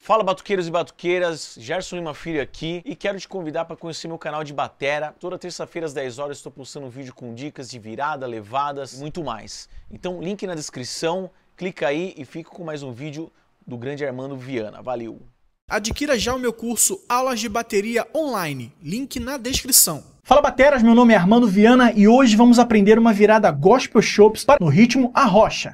Fala batuqueiros e batuqueiras, Gerson Lima Filho aqui e quero te convidar para conhecer meu canal de batera. Toda terça-feira às 10 horas estou postando um vídeo com dicas de virada, levadas e muito mais. Então link na descrição, clica aí e fica com mais um vídeo do grande Armando Viana. Valeu! Adquira já o meu curso Aulas de Bateria Online, link na descrição. Fala bateras, meu nome é Armando Viana e hoje vamos aprender uma virada Gospel Chops no ritmo Arrocha.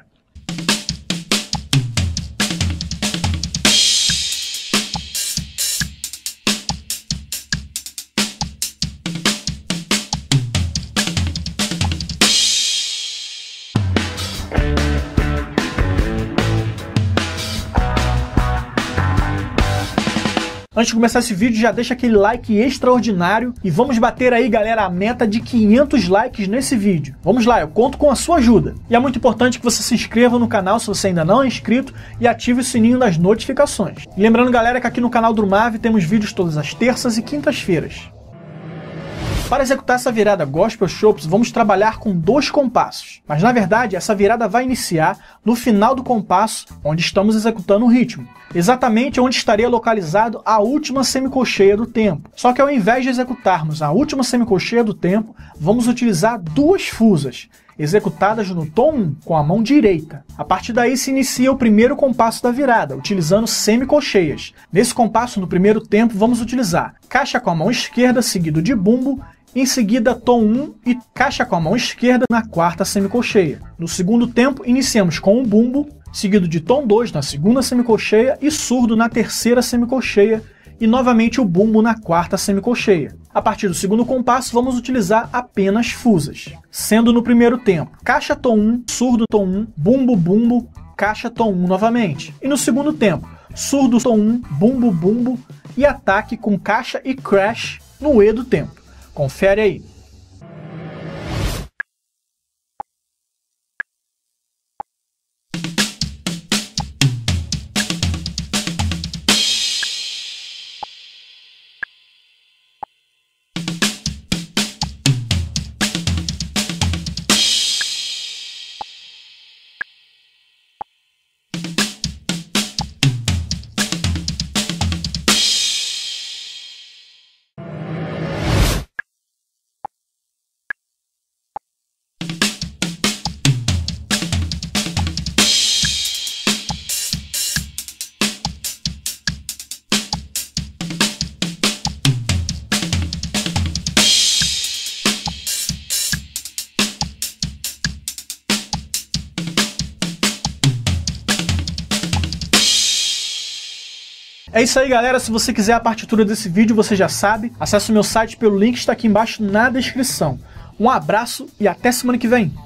Antes de começar esse vídeo, já deixa aquele like extraordinário e vamos bater aí, galera, a meta de 500 likes nesse vídeo. Vamos lá, eu conto com a sua ajuda. E é muito importante que você se inscreva no canal se você ainda não é inscrito e ative o sininho das notificações. E lembrando, galera, que aqui no canal do Mave temos vídeos todas as terças e quintas-feiras. Para executar essa virada Gospel Chops, vamos trabalhar com 2 compassos. Mas na verdade, essa virada vai iniciar no final do compasso, onde estamos executando o ritmo. Exatamente onde estaria localizado a última semicolcheia do tempo. Só que ao invés de executarmos a última semicolcheia do tempo, vamos utilizar 2 fusas, executadas no tom 1 com a mão direita. A partir daí se inicia o primeiro compasso da virada, utilizando semicolcheias. Nesse compasso, no primeiro tempo, vamos utilizar caixa com a mão esquerda, seguido de bumbo, em seguida tom 1 e caixa com a mão esquerda na quarta semicolcheia. No segundo tempo, iniciamos com o bumbo, seguido de tom 2 na segunda semicolcheia e surdo na terceira semicolcheia, e novamente o bumbo na quarta semicolcheia. A partir do segundo compasso, vamos utilizar apenas fusas, sendo no primeiro tempo caixa tom 1, surdo tom 1, bumbo bumbo, caixa tom 1 novamente. E no segundo tempo, surdo tom 1, bumbo bumbo e ataque com caixa e crash no E do tempo. Confere aí. É isso aí, galera. Se você quiser a partitura desse vídeo, você já sabe. Acesse o meu site pelo link que está aqui embaixo na descrição. Um abraço e até semana que vem.